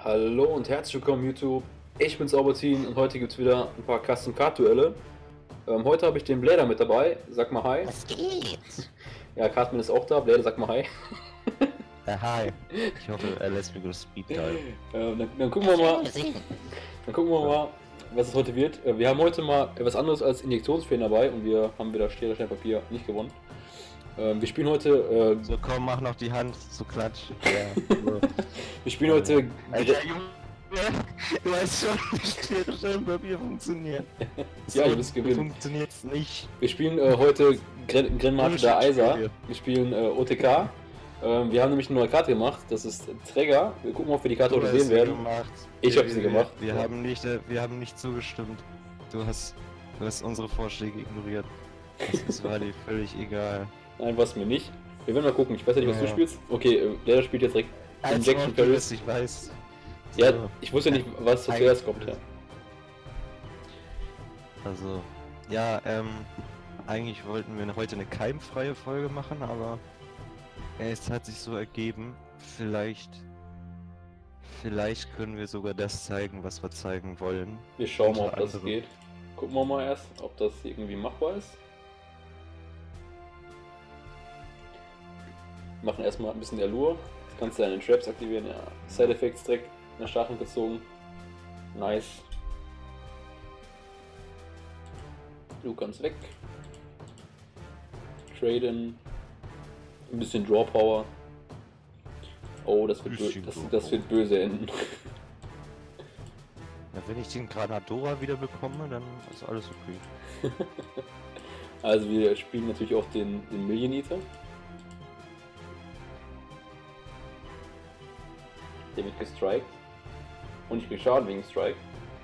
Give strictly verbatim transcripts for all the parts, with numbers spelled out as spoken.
Hallo und herzlich willkommen YouTube, ich bin's Albertin und heute gibt's wieder ein paar Custom Card Duelle. Ähm, heute habe ich den Blader mit dabei, sag mal hi. Was geht? Ja, Cartman ist auch da, Blader sag mal hi. Äh, hi. Ich hoffe, er lässt mich durch Speed Dive. Ähm, dann, dann gucken wir mal, Sehen. dann gucken wir mal, was es heute wird. Äh, wir haben heute mal etwas anderes als Injektionsfeen dabei und wir haben wieder Schere, Stein, Papier nicht gewonnen. Ähm, wir spielen heute, äh, So komm, mach noch die Hand zu Klatsch. Ja, so. wir spielen heute, Alter, Junge, du weißt schon, wie Schere, Stein, Papier funktioniert. ja, So ihr müsst gewinnen. funktioniert's nicht. Wir spielen äh, heute Gren Grenmarsch der Eiser. Bullshit-Spiel. Wir spielen äh, O T K. Ähm, wir haben nämlich eine neue Karte gemacht. Das ist Träger. Wir gucken, ob wir die Karte Du heute hast sehen sie werden. gemacht. Ich Wir- habe sie wir- gemacht. Wir, Ja. haben nicht, äh, wir haben nicht zugestimmt. Du hast, du hast unsere Vorschläge ignoriert. Das, das war dir völlig egal. Nein, was mir nicht. Wir werden mal gucken. Ich weiß ja nicht, was Ja. du spielst. Okay, äh, der spielt jetzt direkt Als Injection ob du Paris. das, ich weiß. Ja, So. ich wusste nicht, was zuerst kommt. Ja. Also, ja, ähm, eigentlich wollten wir heute eine keimfreie Folge machen, aber es hat sich so ergeben, vielleicht, vielleicht können wir sogar das zeigen, was wir zeigen wollen. Wir schauen mal, ob Unter das anderem. geht. Gucken wir mal erst, ob das irgendwie machbar ist. Machen erstmal ein bisschen Allure. Jetzt kannst du deine Traps aktivieren. Ja. Side Effects direkt in der Stachel gezogen. Nice. Du kannst weg. Traden. Ein bisschen Draw Power. Oh, das wird, bö Bisschen das, Draw das wird böse enden. Ja, wenn ich den Granadora wieder bekomme, dann ist alles okay. Also wir spielen natürlich auch den, den Million Eater. Der wird gestrikt. Und ich krieg Schaden wegen Strike.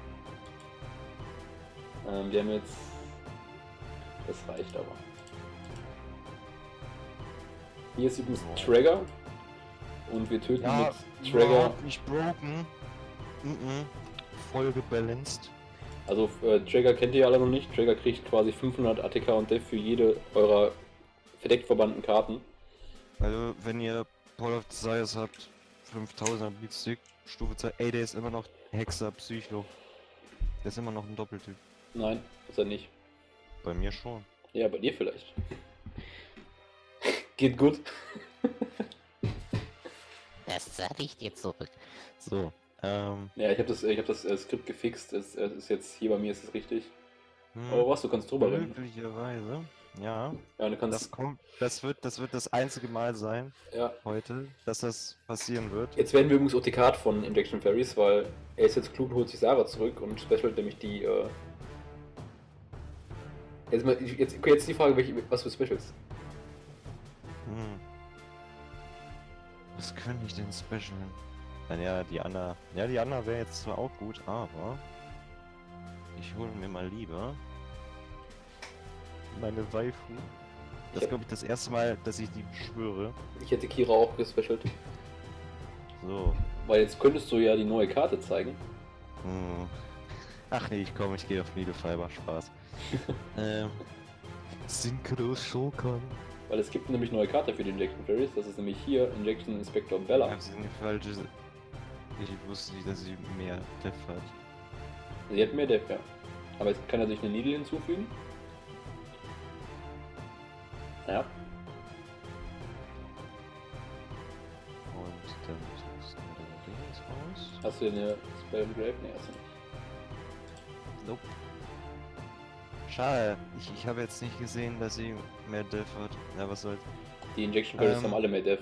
Ähm, wir haben jetzt... Das reicht aber. Hier ist übrigens Trigger. Und wir töten Ja, mit Trigger. überhaupt nicht broken. Mm -mm. Voll gebalanced. Also äh, Trigger kennt ihr alle noch nicht. Trigger kriegt quasi fünfhundert A T K und Def für jede eurer verdeckt verbannten Karten. Also, wenn ihr Paul of Desires habt, fünftausender Beatstick, Stufe zwei, ey, der ist immer noch Hexer Psycho. Der ist immer noch ein Doppeltyp. Nein, ist er nicht. Bei mir schon. Ja, bei dir vielleicht. Geht gut. Das sag ich dir zurück. So, ähm. Ja, ich habe das, ich hab das äh, Skript gefixt. Es äh, ist jetzt hier bei mir ist es richtig. hm, Oh, was? Du kannst drüber rennen. Möglicherweise. Ja. Ja, du kannst. Das kommt. Das wird, das wird das einzige Mal sein Ja. heute, dass das passieren wird. Jetzt werden wir übrigens O T K von Injection Fairies, weil er ist jetzt klug und holt sich Sarah zurück und specialt nämlich die. Äh jetzt, mal, jetzt, okay, jetzt die Frage, welche, was für Specials? Hm. Was könnte ich denn specialen? Naja, die Anna. Ja, die Anna wäre jetzt zwar auch gut, aber. Ich hole mir mal lieber. Meine Waifu. Das Ja. ist, glaube ich, das erste Mal, dass ich die beschwöre. Ich hätte Kira auch gespecialt. So. Weil jetzt könntest du ja die neue Karte zeigen. Hm. Ach nee, ich komme, ich gehe auf Needlefiber, Spaß. ähm. Synchro Shokan. Weil es gibt nämlich neue Karte für die Injection Fairies. Das ist nämlich hier Injection Inspector Bella. Ich hab's in die falsche. Ich wusste nicht, dass sie mehr Def hat. Sie hat mehr Def, ja. Aber jetzt kann er sich eine Needle hinzufügen. Ja. Und dann ist der Ding jetzt raus. Hast du eine Spell Grave? Nee, hast du nicht. Nope. Schade, ich, ich habe jetzt nicht gesehen, dass sie mehr Def hat. Ja, was soll's. Die Injection Fairies Ähm. haben alle mehr Def.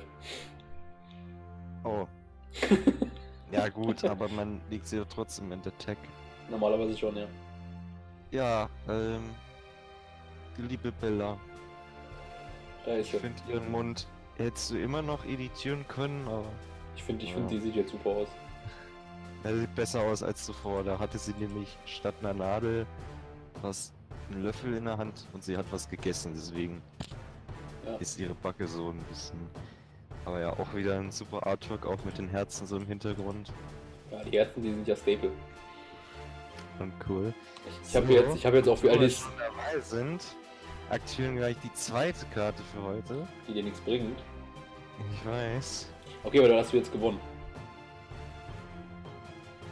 Oh. Ja gut, aber man liegt sie ja trotzdem in der Tech. Normalerweise schon, ja. Ja, ähm. Die liebe Bella. Da ist Ich sie. finde ihren Mund hättest du immer noch editieren können, aber Ich finde, ich Ja. finde, die sieht jetzt super aus. er sieht besser aus als zuvor. Da hatte sie nämlich statt einer Nadel was einen Löffel in der Hand und sie hat was gegessen, deswegen Ja. ist ihre Backe so ein bisschen. Aber ja, auch wieder ein super Artwork, auch mit den Herzen so im Hintergrund. Ja, die Herzen, die sind ja Staple. Und cool. Ich, ich habe jetzt, ich habe jetzt auch für Wo wir Alice, schon dabei sind, aktivieren gleich die zweite Karte für heute. die dir nichts bringt. Ich weiß. Okay, aber dann hast du jetzt gewonnen.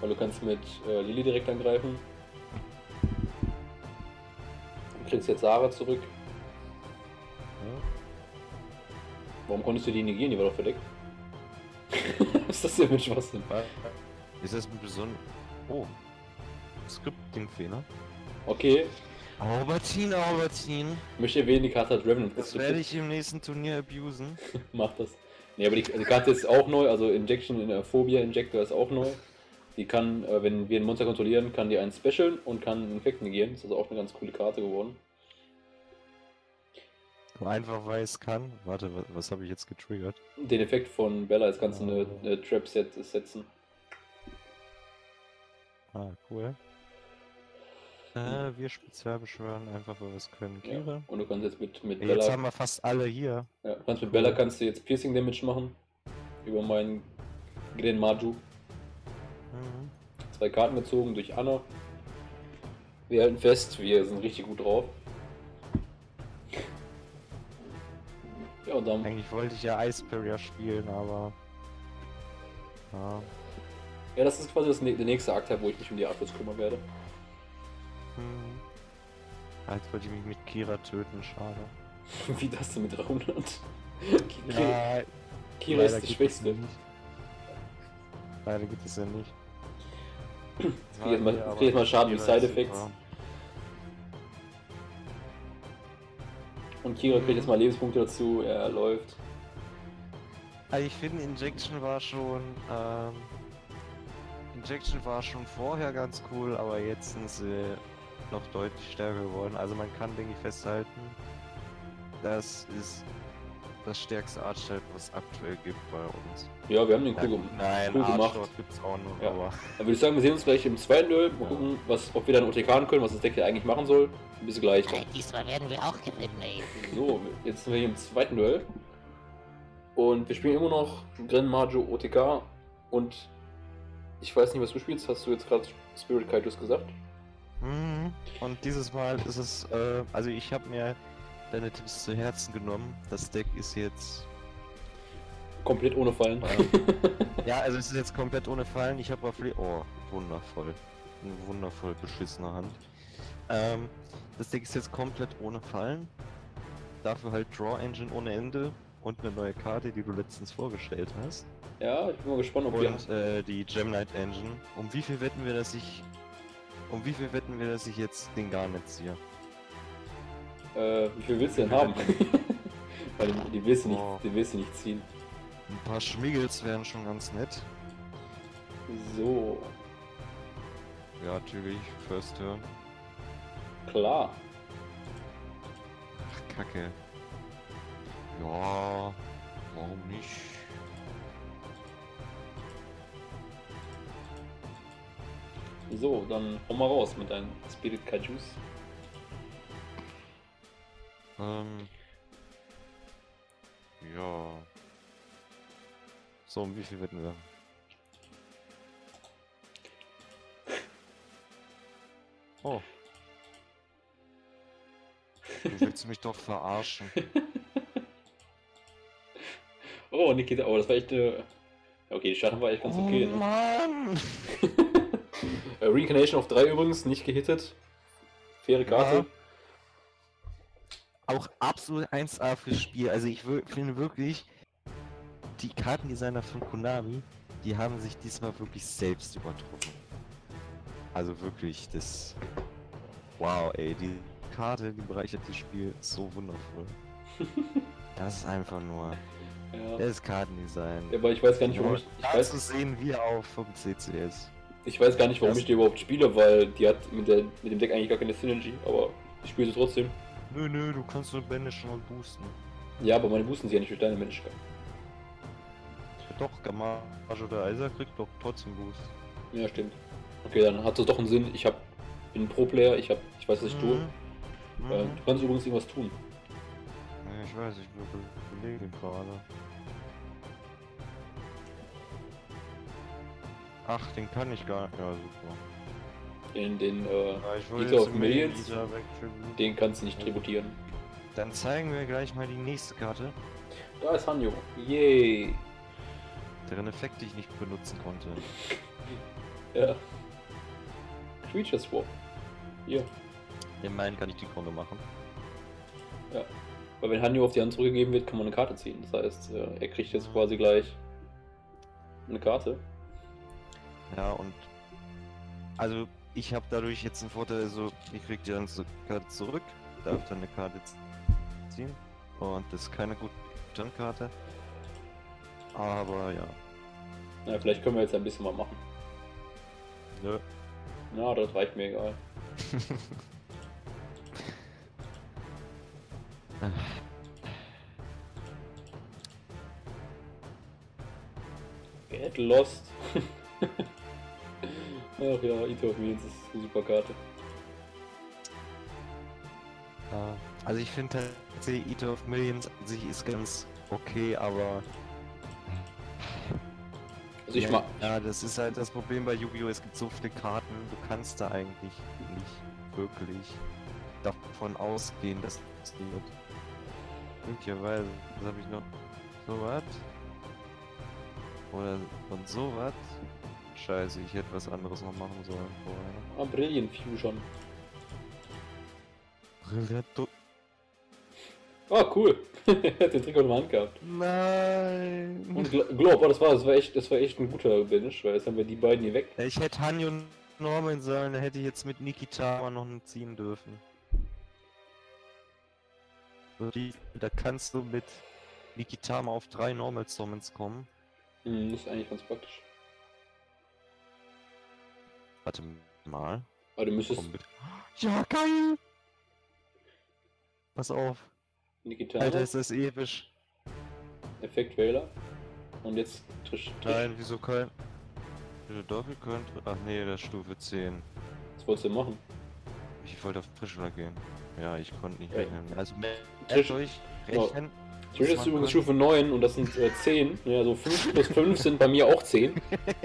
Weil du kannst mit äh, Lily direkt angreifen. Du kriegst jetzt Sarah zurück. Ja. Warum konntest du die negieren? Die war doch verdeckt. Was ist das denn mit Schwachsinn? Ist das ein besonderer... Oh. Scripting-Fehler. Okay, Albertine, Albertine. ich möchte erwähnen, die Karte hat Revenant. Das werde ich im nächsten Turnier abusen. Mach das. Nee, aber die, die Karte ist auch neu, also Injection in der Phobia Injector ist auch neu. Die kann, äh, wenn wir ein Monster kontrollieren, kann die einen specialen und kann einen Infekt negieren. Das ist also auch eine ganz coole Karte geworden. Einfach weil es kann. Warte, was, was habe ich jetzt getriggert? Den Effekt von Bella ist kannst du eine, eine Trap set setzen. Ah, cool. Äh, wir speziell beschwören, einfach weil wir es können. Ja. Kira. Und du kannst jetzt mit, mit Ey, Bella. jetzt haben wir fast alle hier. Ja, du kannst mit Cool. Bella kannst du jetzt Piercing Damage machen. Über meinen Gren Maju. Mhm. Zwei Karten gezogen durch Anna. Wir halten fest, wir sind richtig gut drauf. Ja, und dann. Eigentlich wollte ich ja Ice Barrier spielen, aber... Ja. Ja, das ist quasi das, der nächste Akt, wo ich mich um die Abschluss kümmern werde. Hm. Jetzt wollte ich mich mit Kira töten, schade. Wie das denn mit dreihundert? Ki- Ja, Kira leider ist die gibt es Schwächste. nicht. Leider gibt es ja nicht. Jetzt krieg ich jetzt mal, jetzt krieg ich jetzt mal Schaden durch Side Effects. Und Kira kriegt jetzt mal Lebenspunkte dazu, er läuft. Also ich finde Injection war schon ähm, Injection war schon vorher ganz cool, aber jetzt sind sie noch deutlich stärker geworden. Also man kann, denke ich, festhalten, das ist das stärkste Artstyle, was es aktuell gibt bei uns. Ja, wir haben den Ja, cool, gut, gem- nein, cool gemacht. Artstyle gibt's auch noch, Ja. aber Dann würde ich sagen, wir sehen uns gleich im zweiten Duell. Mal Ja. gucken, was, ob wir dann O T K können, was das Deck hier eigentlich machen soll. Bis gleich. Ey, diesmal werden wir auch gewinnen, ey. So, jetzt sind wir hier im zweiten Duell. Und wir spielen immer noch Gren Majo O T K. Und ich weiß nicht, was du spielst. Hast du jetzt gerade Spirit Kaijus gesagt? Mhm. Und dieses Mal ist es, äh, also ich habe mir deine Tipps zu Herzen genommen. Das Deck ist jetzt, Komplett ohne Fallen. ja, also es ist jetzt komplett ohne Fallen. Ich habe auf, Le oh, wundervoll, eine wundervoll beschissene Hand. Ähm, das Deck ist jetzt komplett ohne Fallen. Dafür halt Draw Engine ohne Ende und eine neue Karte, die du letztens vorgestellt hast. Ja, ich bin mal gespannt, ob wir. Und äh, die Gem Knight Engine. Um wie viel wetten wir, dass ich, um wie viel wetten wir, dass ich jetzt den Garnet ziehe? Äh, wie viel willst du denn haben? Weil die, die, willst du nicht, Oh. die willst du nicht ziehen. Ein paar Schmiggels wären schon ganz nett. So, Ja, natürlich, First Turn. klar. Ach, Kacke. Ja, warum nicht? So, dann hau mal raus mit deinen Spirit Kaijus. Ähm. Ja. So, um wie viel wetten wir? Oh. Du willst mich doch verarschen. Oh, Nikita, oh, das war echt eine. Okay, die Schatten war echt ganz okay, Oh ne? Mann! Äh, Reincarnation auf drei übrigens, nicht gehittet. Faire Karte. Ja. Auch absolut eins A fürs Spiel. Also ich wür- finde wirklich, die Kartendesigner von Konami, die haben sich diesmal wirklich selbst übertroffen. Also wirklich, das... Wow, ey, die Karte, die bereichert das Spiel so wundervoll. Das ist einfach nur... Ja. Das Kartendesign. Ja, aber ich weiß gar nicht, warum ich. Ich Da zu weiß, sehen wie auf vom C C S. ich weiß gar nicht, warum Das- ich die überhaupt spiele, weil die hat mit, der, mit dem Deck eigentlich gar keine Synergy, aber ich spiele sie trotzdem. Nö, nö, du kannst nur banishen und boosten. Ja, aber meine boosten sie ja nicht durch deine Menschkeit. Doch, Gamage oder Eiser kriegt doch trotzdem Boost. Ja, stimmt. Okay, dann hat das doch einen Sinn. Ich hab, bin ein Pro-Player, ich, hab, ich weiß, was ich tue. Mhm. Äh, Mhm. du kannst übrigens irgendwas tun. Ja, ich weiß, ich überlege gerade. Ach, den kann ich gar nicht. Ja, super. Den, den, äh, Ja, ich Eater of Millions, Eater wegtributen. den kannst du nicht tributieren. Dann zeigen wir gleich mal die nächste Karte, Da ist Hanjo. Yay. deren Effekt ich nicht benutzen konnte. Ja. Creature Swap. Hier. In meinen kann ich die Krone machen. Ja. Weil wenn Hanjo auf die Hand zurückgegeben wird, kann man eine Karte ziehen. Das heißt, er kriegt jetzt quasi gleich eine Karte. Ja, und also ich habe dadurch jetzt einen Vorteil, also ich krieg die ganze Karte zurück, darf dann eine Karte ziehen und das ist keine gute Turnkarte. Aber ja. Na, vielleicht können wir jetzt ein bisschen mal machen. Nö. Na, das reicht mir egal. Get lost. Ach ja, Eater of Millions ist eine super Karte. Ja, also ich finde tatsächlich Eater of Millions an sich ist ganz okay, aber Also ich ja, mag. ja, das ist halt das Problem bei Yu-Gi-Oh! Es gibt so viele Karten, du kannst da eigentlich nicht wirklich davon ausgehen, dass es die wird. Möglicherweise, was habe ich noch? So was? Oder und so was? Scheiße, ich hätte was anderes noch machen sollen vorher. Ah, Brilliant Fusion. Brillanto. Ah, cool. Hat den Trick in der Hand gehabt. Nein! Und Glob, oh, das war, das war echt, das war echt ein guter Finish, weil jetzt haben wir die beiden hier weg. Ich hätte Hanjo Norman sollen, da hätte ich jetzt mit Nikita noch ziehen dürfen. So, die, da kannst du mit Nikitama auf drei Normal Summons kommen. Hm, ist eigentlich ganz praktisch. Warte mal. Aber du müsstest Komm mit. Ja, geil! Pass auf. Nikita, Alter, ist das episch. Effekt Wähler. Und jetzt Trisch. Trisch. Nein, wieso kein... Doppel könnte... Ach nee, das ist Stufe zehn. Was wolltest du machen? Ich wollte auf Trischler gehen. Ja, ich konnte nicht Ja. rechnen. Also Trisch- merkt euch, Genau. rechnen. Trisch ist man übrigens könnte- Stufe neun und das sind äh, zehn. Ja, also fünf plus fünf sind bei mir auch zehn.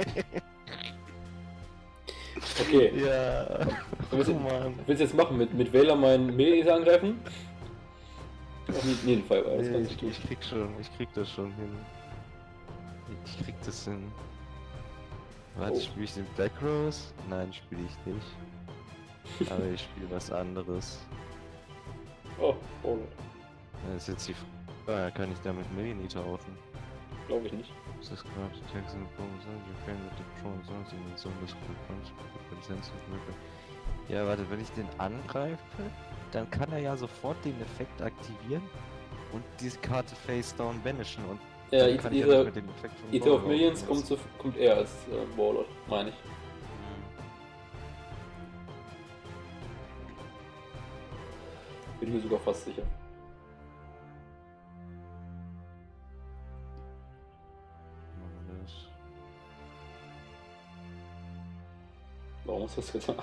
Okay. Ja. Was willst, Oh du, Mann. was willst du jetzt machen? Mit, mit Wähler meinen Millimeter angreifen? Auf jeden Fall, das Nee, kannst ich, du tun. ich krieg schon, ich krieg das schon hin. Ich krieg das hin. Warte, Oh. spiele ich den Black Rose? Nein, spiele ich nicht. Aber ich spiele was anderes. Oh, oh, Das ist jetzt die Frage, kann ich damit Milliliter tauschen? glaube ich nicht. Das ist gerade Text in Bonus, you can with the Control sonst in so das Konsensus. Ja, warte, wenn ich den angreife, dann kann er ja sofort den Effekt aktivieren und diese Karte Face Down vanishen und Ja, dann Eat- kann ich ja Eater nicht mit dem Effekt von Eater of Warlord Millions nutzen. kommt, zu, kommt eher als äh, Warlord, meine ich. Bin mir sogar fast sicher. Hm. Das- Warum hast du das getan?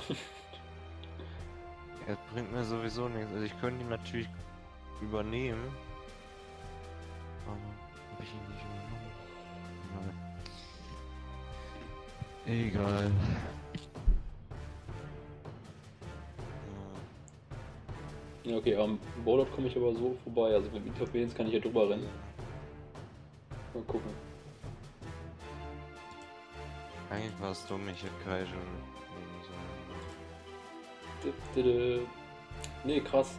Er bringt mir sowieso nichts. Also ich könnte ihn natürlich übernehmen. Aber hab ich ihn nicht übernommen? Egal. Egal. Ja, okay, am Warlord komme ich aber so vorbei. Also mit Eater of Millions kann ich hier drüber rennen. Mal gucken. Eigentlich war es dumm, ich hätte Kai schon nehmen sollen. D- d- d- Nee, krass.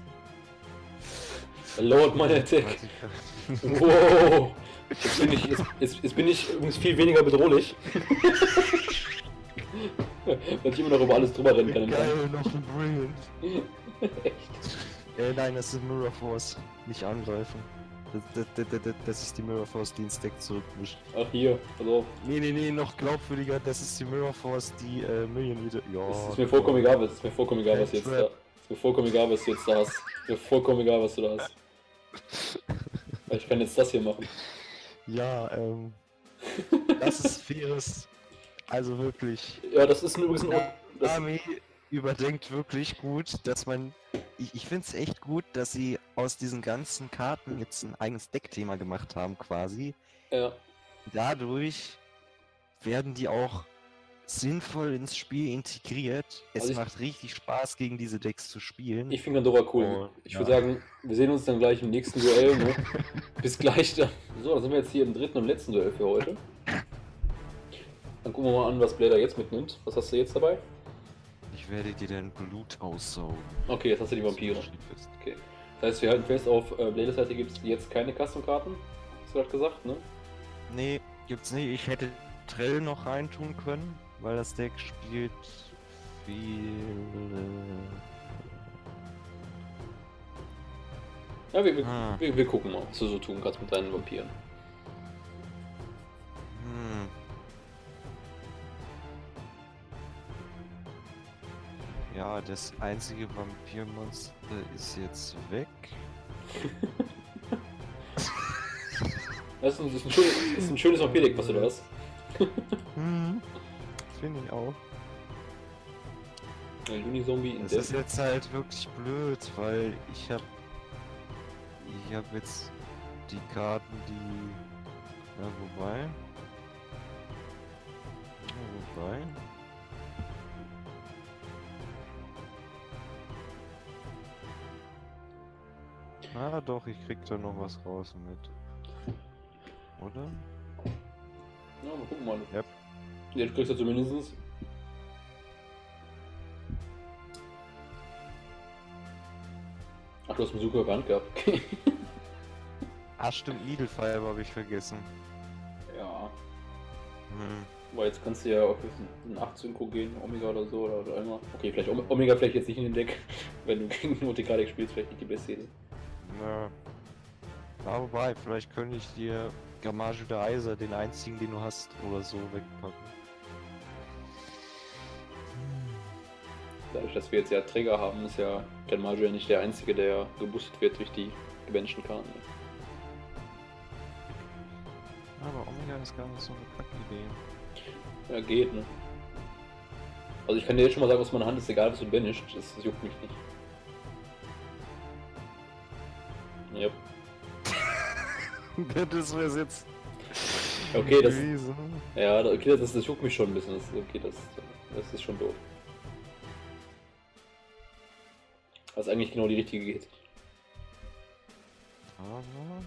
Lord, meine Attack. Wow. Jetzt bin ich, jetzt, jetzt, jetzt bin ich übrigens viel weniger bedrohlich. Weil ich immer noch über alles drüber rennen kann. im Kampf. Geil, noch ein Brilliant. Echt? Äh, nein, das ist Mirror Force. Nicht angreifen. Das, das, das, das, das ist die Mirror Force, die den Stack zurückmischt. Ach hier, pass auf. Nee, nee, nee, noch glaubwürdiger, das ist die Mirror Force, die äh, Million wieder. Ja. Es ist mir vollkommen egal, was, ist mir vollkommen egal, was jetzt da. Ist mir vollkommen egal, was du jetzt da hast. Ist mir vollkommen egal, was du da hast. Weil ich kann jetzt das hier machen. Ja, ähm. Das ist faires. Also wirklich. Ja, das ist übrigens ein. Das, Army überdenkt wirklich gut, dass man. Ich, ich finde es echt gut, dass sie aus diesen ganzen Karten jetzt ein eigenes Deckthema gemacht haben, quasi. ja. Dadurch werden die auch sinnvoll ins Spiel integriert. Es Also ich- macht richtig Spaß, gegen diese Decks zu spielen. Ich finde Pandora cool. Oh, ich ja. würde sagen, wir sehen uns dann gleich im nächsten Duell. Ne? Bis gleich dann. So, dann sind wir jetzt hier im dritten und letzten Duell für heute. Dann gucken wir mal an, was Blader jetzt mitnimmt. Was hast du jetzt dabei? Ich werde dir dein Blut aussaugen. Okay, jetzt hast du die Vampire. Okay. Das heißt, wir halten fest, auf äh, Bladers Seite gibt es jetzt keine Custom-Karten. Hast du gerade gesagt, ne? Nee, gibt's nicht. Ich hätte Trell noch reintun können, weil das Deck spielt viele... Ja, wir, wir, ah. wir, wir gucken mal, was du so tun kannst mit deinen Vampiren. Hm. Ja, das einzige Vampirmonster ist jetzt weg. Das ist ein, das ist ein schönes, das ist ein schönes Vampirdeck, was du da hast. Hm. Finde ich auch. Ein Unizombie in Das Death. ist jetzt halt wirklich blöd, weil ich hab... Ich hab jetzt die Karten, die... Ja, wobei... Ja, wobei... Ah doch, ich krieg da noch was raus mit. Oder? Ja, mal gucken mal. Yep. Jetzt kriegst du zumindest. Ach, du hast einen super Hand gehabt. Okay. Ah stimmt, Needlefiber habe ich vergessen. Ja. Hm. Aber jetzt kannst du ja auf einen achtzehn Synchro gehen, Omega oder so, oder, oder einmal. Okay, vielleicht Om Omega vielleicht jetzt nicht in den Deck, wenn du gegen ein O T K-Deck spielst, vielleicht nicht die beste Idee. Ja. Na, wobei, vielleicht könnte ich dir Gamage der Eiser, den einzigen, den du hast, oder so wegpacken. Dadurch, dass wir jetzt ja Träger haben, ist ja Genmage ja nicht der einzige, der geboostet wird durch die gebenchten Karten. Aber Omega ist gar nicht so eine Kack-Idee. Ja, geht, ne? Also ich kann dir jetzt schon mal sagen, was meine Hand ist, egal was du banisht, das, das juckt mich nicht. Yep. Das wäre jetzt. Okay, das. gewesen. Ja, okay, das, das juckt mich schon ein bisschen. Das, okay, das, das ist schon doof. Was eigentlich genau die richtige geht. Aber.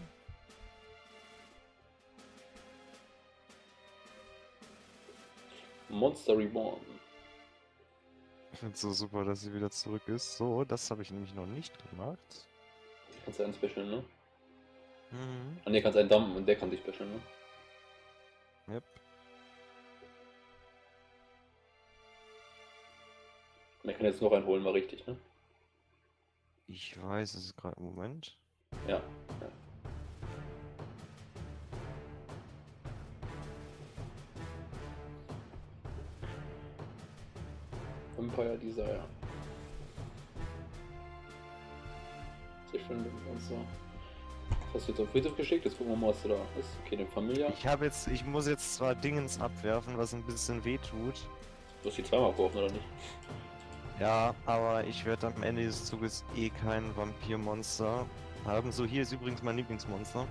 Monster Reborn. Ich finde es so super, dass sie wieder zurück ist. So, das habe ich nämlich noch nicht gemacht. Kannst du einen specialen, ne? Mhm. Ah ne, kannst einen dumpen und der kann dich specialen, ne? Yep. Man kann jetzt noch einen holen, war richtig, ne? Ich weiß, es ist gerade im Moment. Ja. ja. Vampire Desire. Sehr schön, und so. Hast du jetzt auf Friedhof geschickt? Jetzt gucken wir mal, was da ist. Okay, eine Familie. Ich habe jetzt, ich muss jetzt zwar Dingens abwerfen, was ein bisschen weh tut. Du hast die zweimal kaufen, oder nicht? Ja, aber ich werde am Ende des Zuges eh kein Vampirmonster haben. So, hier ist übrigens mein Lieblingsmonster.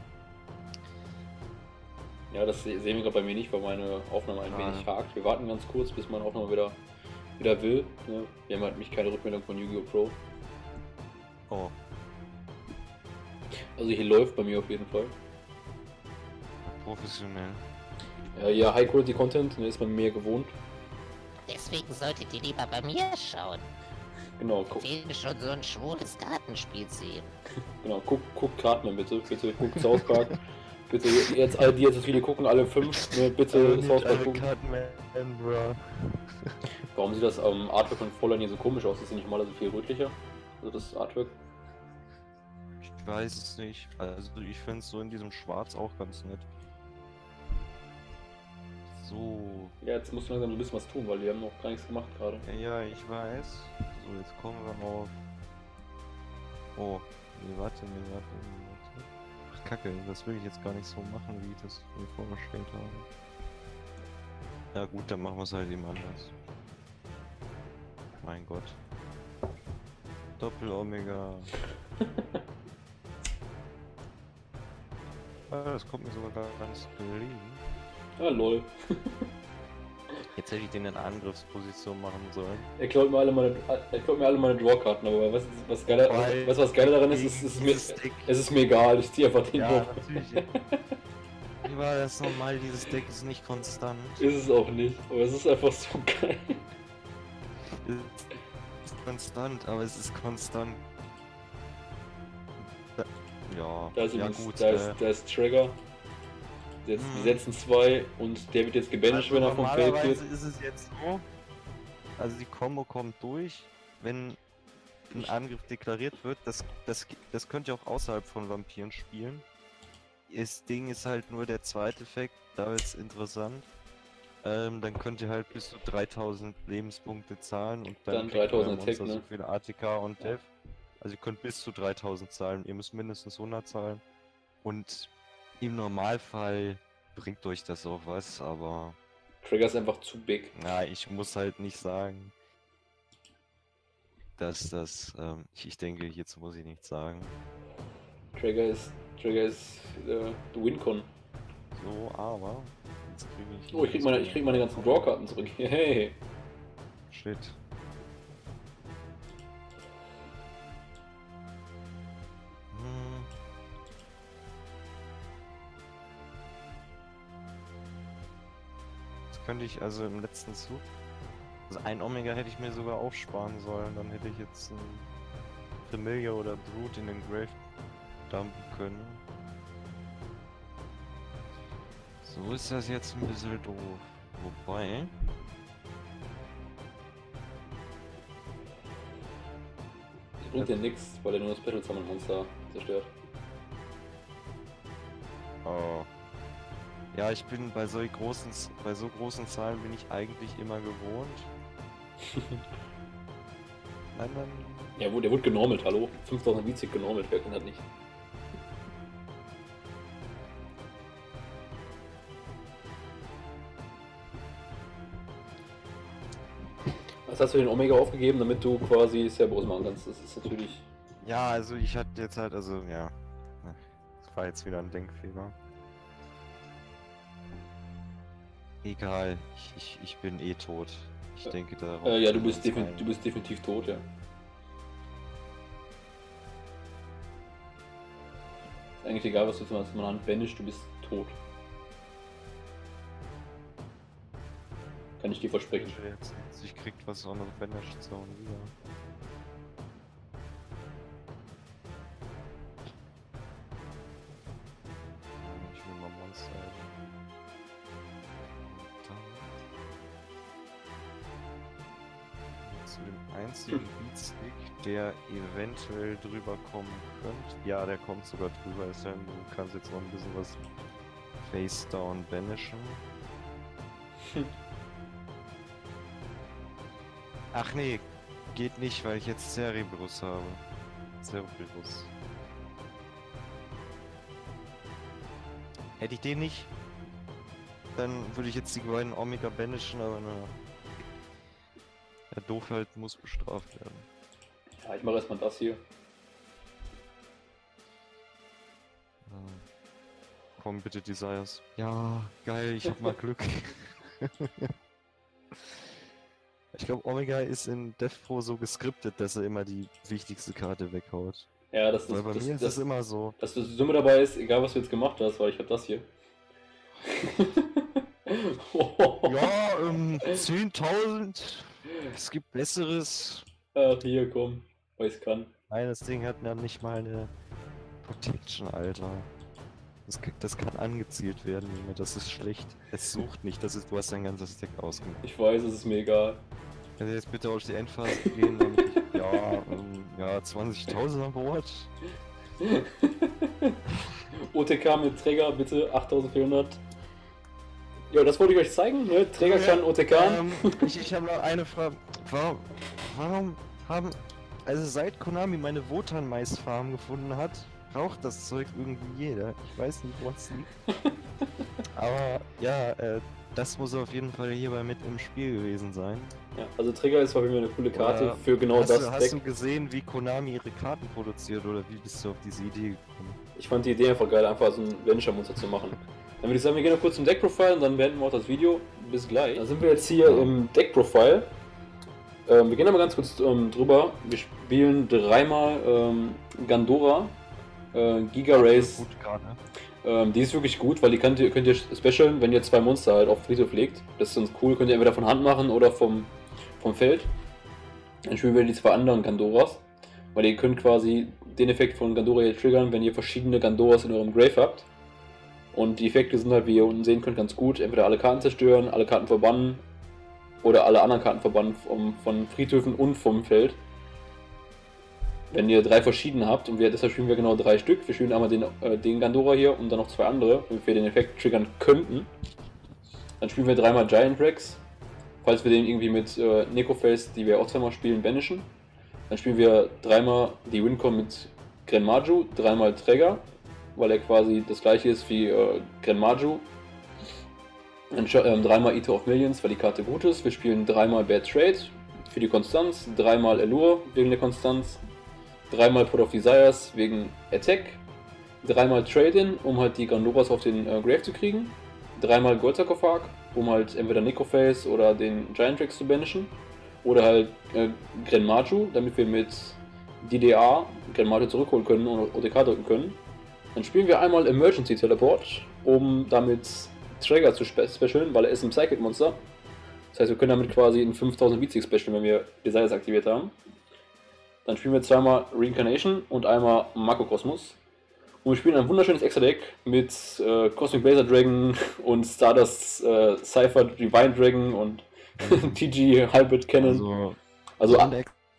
Ja, das se- sehen wir gerade bei mir nicht, weil meine Aufnahme ein Ah. wenig hakt. Wir warten ganz kurz, bis meine Aufnahme wieder, wieder will. Ne? Wir haben halt mich keine Rückmeldung von Yu-Gi-Oh! Pro. Oh, Also hier läuft bei mir auf jeden Fall. professionell. Ja, ja, High-Quality-Content, ne, ist man mir gewohnt. Deswegen solltet ihr lieber bei mir schauen. Genau, guck, Ich will schon so ein schwules Kartenspiel sehen. genau, guck, guck Cartman bitte, bitte guck South Park. Bitte, jetzt alle, die jetzt das Video gucken, alle fünf, ne, bitte South Park gucken. Cutman, bro. Warum sieht das ähm, Artwork von Fräulein hier so komisch aus? Ist sie nicht mal so viel rötlicher? Also das Artwork. Ich weiß es nicht. Also ich finde es so in diesem Schwarz auch ganz nett. So. Ja, jetzt musst du langsam so ein bisschen was tun, weil wir haben noch gar nichts gemacht gerade. Ja, ja, ich weiß. So, jetzt kommen wir auf. Oh, nee, warte, nee, warte, nee, warte. Ach, Kacke, das will ich jetzt gar nicht so machen, wie ich das mir vorgestellt habe. Ja gut, dann machen wir es halt eben anders. Mein Gott. Doppel-Omega. Ah, das kommt mir sogar ganz gelegen. Ah, lol. Jetzt hätte ich den in Angriffsposition machen sollen. Er klaut mir alle meine, er klaut mir alle meine Drawkarten, aber was, was geiler, Weil was, was geiler daran ist, ist, ist, ist mir, dieses Deck- es ist mir egal, ich ziehe einfach den Ja, hoch. natürlich. Ich war das normal, dieses Deck ist nicht konstant. Ist es auch nicht, aber es ist einfach so geil. Es ist konstant, aber es ist konstant. Ja, Da ist, ja übrigens, gut. da, äh, ist, da ist Trigger. Jetzt, Mhm. Die setzen zwei und der wird jetzt gebancht, also wenn er vom Feld normalerweise wird. ist es jetzt so, also die Combo kommt durch, wenn ein Angriff deklariert wird, das, das, das könnt ihr auch außerhalb von Vampiren spielen. Das Ding ist halt nur der zweite Effekt, da wird's interessant. Ähm, dann könnt ihr halt bis zu dreitausend Lebenspunkte zahlen und dann, Dann kriegt euer dreitausend Monster Attack, ne? so viel A T K und Ja. Def. Also ihr könnt bis zu dreitausend zahlen, ihr müsst mindestens hundert zahlen. Und im Normalfall bringt euch das auch was, aber Trigger ist einfach zu big. na, ich muss halt nicht sagen, dass das, ähm, ich, ich denke, hierzu muss ich nichts sagen. Trigger ist, Trigger ist äh, the Wincon. So, aber jetzt kriege ich. Oh, ich krieg meine, ich krieg meine ganzen Drawkarten zurück. Hey! Shit. Hm. Das könnte ich also im letzten Zug. Also ein Omega hätte ich mir sogar aufsparen sollen, dann hätte ich jetzt ein Familiar oder Brute in den Grave dumpen können. So ist das jetzt ein bisschen doof. Wobei. Das bringt dir nichts, weil er nur das Battle Summon Monster zerstört. Oh. Ja, ich bin bei so großen, bei so großen Zahlen bin ich eigentlich immer gewohnt. Nein, dann. Ja, der wurde genormelt, hallo? fünftausend Vizig genormelt, wer kann das nicht? Was hast du den Omega aufgegeben, damit du quasi Cerberus machen kannst? Das ist natürlich. Ja, also ich hatte jetzt halt, also ja. Das war jetzt wieder ein Denkfehler. Egal, ich, ich, ich bin eh tot. Ich Ja. denke darauf. Äh, ja, du können wir bist, uns defin einigen. du bist definitiv tot, ja. Ist eigentlich egal, was du jetzt machst, man Hand banisht, du bist tot. Kann ich dir versprechen. Jetzt, jetzt, ich krieg was on the Banished Zone wieder. Ich will mal Monster. Dann zu dem einzigen Beatstick, der eventuell drüber kommen könnte. Ja, der kommt sogar drüber. Ist ja, du kannst jetzt noch ein bisschen was Face Down banishen. Ach nee, geht nicht, weil ich jetzt Cerberus habe. Cerberus. Hätte ich den nicht, dann würde ich jetzt die beiden Omega banishen, aber na. Der Doofheit muss bestraft werden. Ja, ich mache erstmal das hier. Ja. Komm bitte, Desires. Ja, geil, ich hab mal Glück. Ich glaube, Omega ist in Death Pro so geskriptet, dass er immer die wichtigste Karte weghaut. Ja, das, das, Weil bei das, mir ist das, es immer so. dass das Summe dabei ist, egal was du jetzt gemacht hast, weil ich hab das hier. Ja, ähm, zehntausend. Es gibt Besseres. Ach, hier, komm, weil ich's kann. Nein, das Ding hat ja nicht mal eine Protection, Alter. Das, das kann angezielt werden, Junge, das ist schlecht. Es sucht nicht, das ist, du hast dein ganzes Deck ausgemacht. Ich weiß, es ist mir egal. Kannst du jetzt bitte auf die Endphase gehen, damit ich, ja, ähm, ja, zwanzigtausend an Bord. O T K mit Träger, bitte, achttausendvierhundert. Ja, das wollte ich euch zeigen, ne? Träger kann O T K. Ähm, ich ich habe noch eine Frage. Warum, warum haben, also seit Konami meine Wotan-Mais-Farm gefunden hat, raucht das Zeug irgendwie jeder. Ich weiß nicht, was liegt. Aber ja, äh, das muss auf jeden Fall hierbei mit im Spiel gewesen sein. Ja, also Träger ist auf jeden Fall eine coole Karte Oder für genau hast das du, hast Deck. du gesehen, wie Konami ihre Karten produziert oder wie bist du auf diese Idee gekommen? Ich fand die Idee einfach geil, einfach so ein Vanisher-Monster zu machen. Dann würde ich sagen, wir gehen noch kurz zum Deck-Profile und dann beenden wir auch das Video. Bis gleich. Dann sind wir jetzt hier im Deck-Profile. Ähm, wir gehen aber ganz kurz ähm, drüber. Wir spielen dreimal ähm, Gandora, äh, Giga Race. Gut, gerade. Ähm, die ist wirklich gut, weil die könnt ihr, könnt ihr specialen, wenn ihr zwei Monster halt auf Friedhof legt. Das ist ganz cool, könnt ihr entweder von Hand machen oder vom, vom Feld. Dann spielen wir die zwei anderen Gandoras. Weil ihr könnt quasi den Effekt von Gandora hier triggern, wenn ihr verschiedene Gandoras in eurem Grave habt. Und die Effekte sind halt, wie ihr unten sehen könnt, ganz gut. Entweder alle Karten zerstören, alle Karten verbannen oder alle anderen Karten verbannen vom, von Friedhöfen und vom Feld. Wenn ihr drei verschiedene habt, und wir, deshalb spielen wir genau drei Stück. Wir spielen einmal den, äh, den Gandora hier und dann noch zwei andere, damit wir den Effekt triggern könnten. Dann spielen wir dreimal Giant Rex, falls wir den irgendwie mit äh, Necroface, die wir auch zweimal spielen, banishen. Dann spielen wir dreimal die Wincom mit Grenmaju, dreimal Träger, weil er quasi das gleiche ist wie äh, Grenmaju. Dann äh, dreimal Eater of Millions, weil die Karte gut ist. Wir spielen dreimal Bad Trade für die Konstanz, dreimal Allure wegen der Konstanz. Dreimal Pot of Desires wegen Attack, dreimal Trade-In, um halt die Gandoras auf den äh, Grave zu kriegen, dreimal Goldsarkophag, um halt entweder Necroface oder den Giant Rex zu banishen, oder halt äh, Grenmaju, damit wir mit D D A Grenmaju zurückholen können und O T K drücken können. Dann spielen wir einmal Emergency Teleport, um damit Trigger zu spe specialen, weil er ist ein Psychic Monster. Das heißt, wir können damit quasi einen fünftausend V C specialen, wenn wir Desires aktiviert haben. Dann spielen wir zweimal Reincarnation und einmal Makrokosmos. Und wir spielen ein wunderschönes Extra-Deck mit äh, Cosmic Blazer Dragon und Stardust äh, Cypher Divine Dragon und T G Hybrid Cannon. Also, also,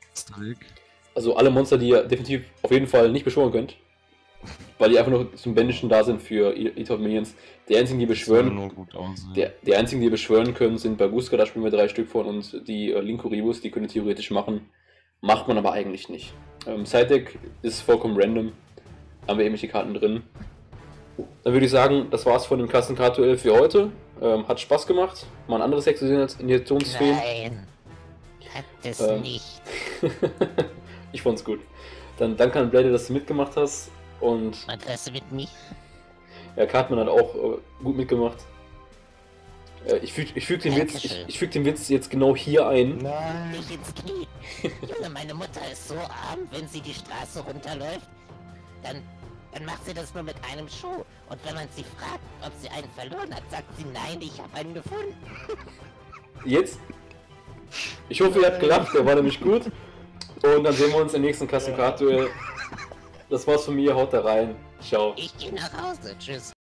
also alle Monster, die ihr definitiv auf jeden Fall nicht beschwören könnt. Weil die einfach nur zum Banishen da sind für Eater of Millions. Die einzigen, die beschwören, der, die einzigen, die beschwören können, sind Baguska, da spielen wir drei Stück von, und die äh, Linkoribus, die können theoretisch machen. Macht man aber eigentlich nicht. Ähm, Side-Deck ist vollkommen random. Haben wir ähnliche Karten drin. Dann würde ich sagen, das war's von dem Klassenkart-Duell für heute. Ähm, hat Spaß gemacht. Mal ein anderes Deck zu sehen als Injektionssphären. Nein, hat es ähm. nicht. Ich fand's gut. Dann danke an Blade, dass du mitgemacht hast. Und Was hast du mit mir? ja, Cartman hat auch äh, gut mitgemacht. Äh, ich füge ich füg den, Witz, ich, ich füg den Witz jetzt genau hier ein. Nein! Nicht ins Knie. Junge, meine Mutter ist so arm, wenn sie die Straße runterläuft, dann, dann macht sie das nur mit einem Schuh. Und wenn man sie fragt, ob sie einen verloren hat, sagt sie, nein, ich habe einen gefunden. Jetzt? Ich hoffe, ihr habt gelacht, der war nämlich gut. Und dann sehen wir uns im nächsten Klassenkart-Duell. Das war's von mir, haut da rein. Ciao. Ich gehe nach Hause, tschüss.